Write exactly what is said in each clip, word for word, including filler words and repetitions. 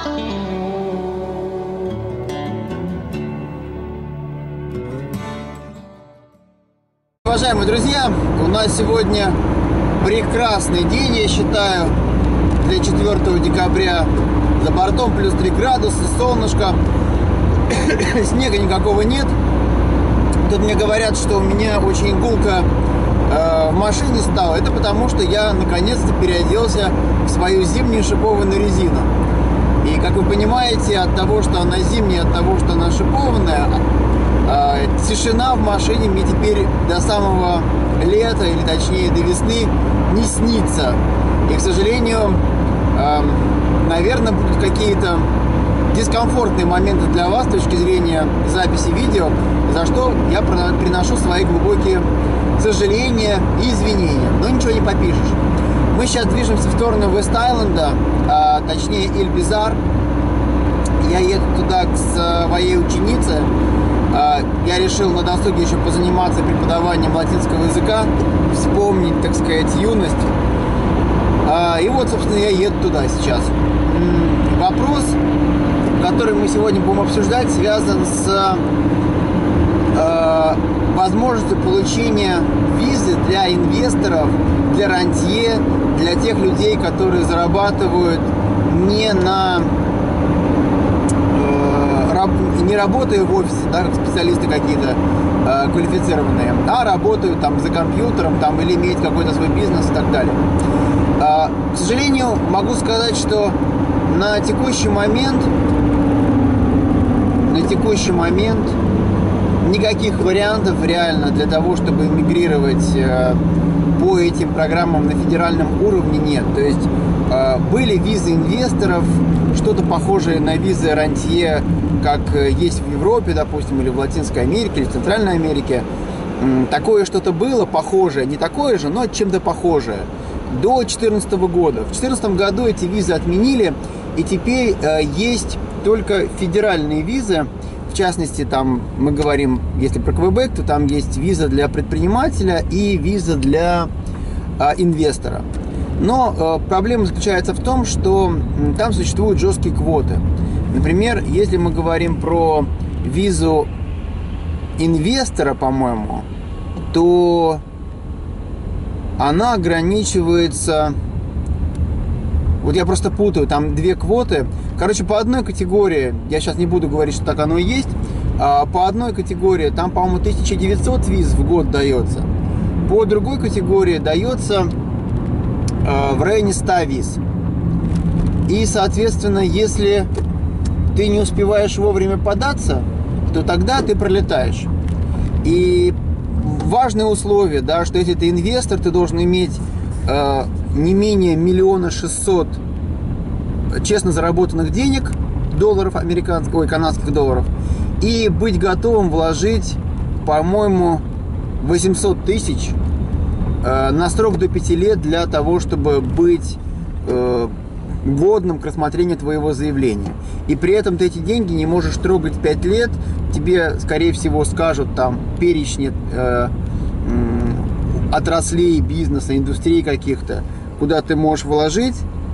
Уважаемые друзья, у нас сегодня прекрасный день, я считаю, для четвёртого декабря. За бортом плюс три градуса, солнышко, снега никакого нет. Тут мне говорят, что у меня очень гулко э, в машине стало. Это потому, что я наконец-то переоделся в свою зимнюю шипованную резину. И, как вы понимаете, от того, что она зимняя, от того, что она шипованная, э, тишина в машине мне теперь до самого лета, или точнее до весны, не снится. И, к сожалению, э, наверное, будут какие-то дискомфортные моменты для вас с точки зрения записи видео, за что я приношу свои глубокие сожаления и извинения. Но ничего не попишешь. Мы сейчас движемся в сторону Вест-Айленда, а, точнее Иль-Бизар. Я еду туда к своей ученице. А, я решил на досуге еще позаниматься преподаванием латинского языка, вспомнить, так сказать, юность. А, и вот, собственно, я еду туда сейчас. Вопрос, который мы сегодня будем обсуждать, связан с э, возможностью получения визы для инвесторов, для рантье, для тех людей, которые зарабатывают не на э, раб, не работая в офисе, да, как специалисты какие-то э, квалифицированные, а работают там за компьютером там, или имеют какой-то свой бизнес и так далее. Э, к сожалению, могу сказать, что на текущий момент на текущий момент никаких вариантов реально для того, чтобы эмигрировать э, по этим программам на федеральном уровне нет. То есть э, были визы инвесторов, что-то похожее на визы рантье, как есть в Европе, допустим, или в Латинской Америке, или в Центральной Америке. М, такое что-то было похожее, не такое же, но чем-то похожее до две тысячи четырнадцатого года. В две тысячи четырнадцатом году эти визы отменили, и теперь э, есть только федеральные визы. В частности, там мы говорим, если про Квебек, то там есть виза для предпринимателя и виза для э, инвестора. Но э, проблема заключается в том, что э, там существуют жесткие квоты. Например, если мы говорим про визу инвестора, по-моему, то она ограничивается... Вот я просто путаю, там две квоты. Короче, по одной категории, я сейчас не буду говорить, что так оно и есть, а по одной категории там, по-моему, тысяча девятьсот виз в год дается. По другой категории дается э, в районе ста виз. И, соответственно, если ты не успеваешь вовремя податься, то тогда ты пролетаешь. И важное условие, да, что если ты инвестор, ты должен иметь э, не менее миллиона шестьсот честно заработанных денег, долларов американских, ой, канадских долларов, и быть готовым вложить, по-моему, восемьсот тысяч э, на срок до пяти лет для того, чтобы быть э, годным к рассмотрению твоего заявления. И при этом ты эти деньги не можешь трогать пять лет, тебе, скорее всего, скажут там перечни э, э, отраслей бизнеса, индустрии каких-то, куда ты можешь вложить,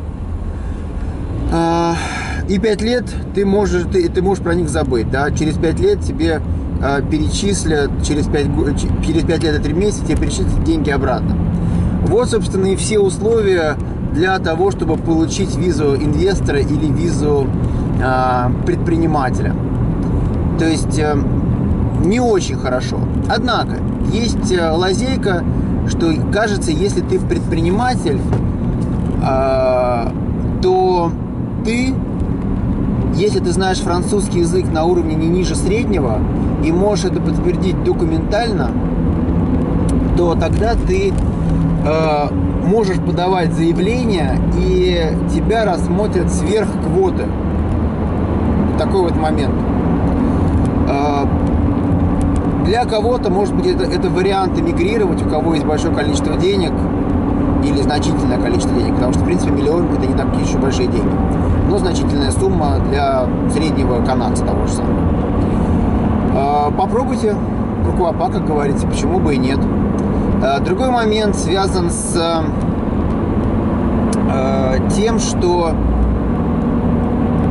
и пять лет ты можешь, ты, ты можешь про них забыть, да, через пять лет тебе э, перечислят, через пять, через пять лет и три месяца тебе перечислят деньги обратно. Вот, собственно, и все условия для того, чтобы получить визу инвестора или визу э, предпринимателя. То есть э, не очень хорошо. Однако, есть э, лазейка, что, кажется, если ты предприниматель, э, то ты, если ты знаешь французский язык на уровне не ниже среднего и можешь это подтвердить документально, то тогда ты э, можешь подавать заявление, и тебя рассмотрят сверх квоты. Такой вот момент. Э, для кого-то, может быть, это, это вариант эмигрировать, у кого есть большое количество денег или значительное количество денег, потому что, в принципе, миллион – это не такие еще большие деньги, но значительная сумма для среднего канадца того же самого. Э, попробуйте, рукопа, как говорится, почему бы и нет. Другой момент связан с э, тем, что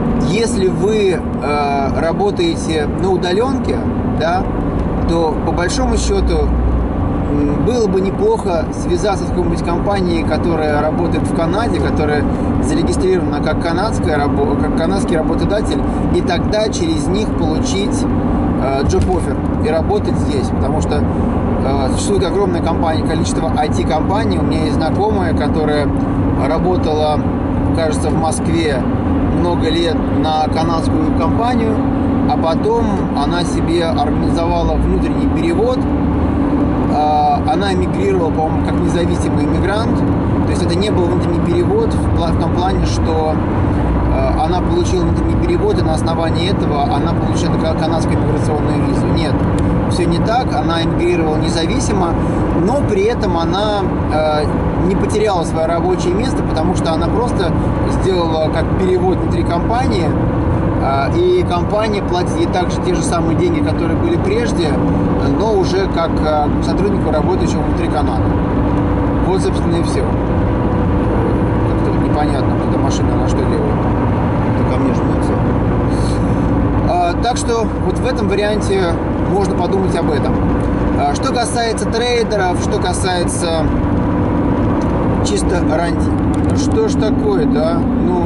если вы э, работаете на удаленке, да, то по большому счету было бы неплохо связаться с какой-нибудь компанией, которая работает в Канаде, которая зарегистрирована как, канадская, как канадский работодатель, и тогда через них получить э, job-offer и работать здесь. Потому что э, существует огромное компания, количество ай ти-компаний. У меня есть знакомая, которая работала, кажется, в Москве много лет на канадскую компанию, а потом она себе организовала внутренний перевод. Она эмигрировала, по-моему, как независимый иммигрант. То есть это не был внутренний перевод в том плане, что она получила внутренний перевод, и на основании этого она получила канадскую иммиграционную визу. Нет, все не так. Она эмигрировала независимо, но при этом она не потеряла свое рабочее место, потому что она просто сделала как перевод внутри компании, и компания платит ей также те же самые деньги, которые были прежде, но уже как сотруднику, работающему внутри Канады. Вот, собственно, и все. Как-то непонятно, эта машина на что делает. Это ко мне жмется. А, так что вот в этом варианте можно подумать об этом. А, что касается трейдеров, что касается чисто ранди. Ну что ж такое-то, а? Ну...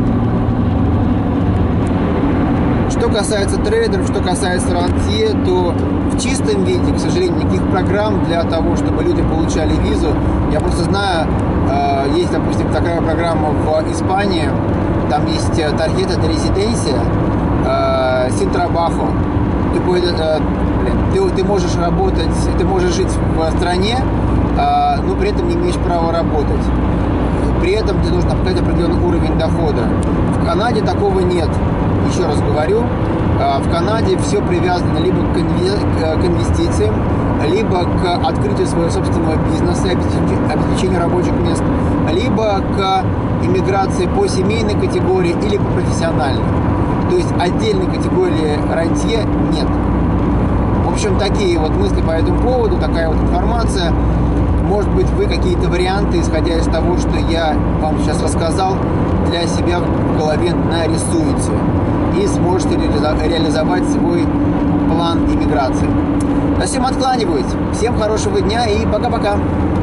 Что касается трейдеров, что касается рантье, то в чистом виде, к сожалению, никаких программ для того, чтобы люди получали визу. Я просто знаю, есть, допустим, такая программа в Испании, там есть Tarjeta de Residencia, Sin Trabajo. Ты, ты, ты можешь работать, ты можешь жить в стране, но при этом не имеешь права работать. При этом тебе нужно показать определенный уровень дохода. В Канаде такого нет. Еще раз говорю, в Канаде все привязано либо к инвестициям, либо к открытию своего собственного бизнеса, обеспечению рабочих мест, либо к иммиграции по семейной категории или по профессиональной. То есть отдельной категории рантье нет. В общем, такие вот мысли по этому поводу, такая вот информация. Может быть, вы какие-то варианты, исходя из того, что я вам сейчас рассказал, для себя в голове нарисуете и сможете реализовать свой план иммиграции. На всем откланиваюсь. Всем хорошего дня и пока-пока.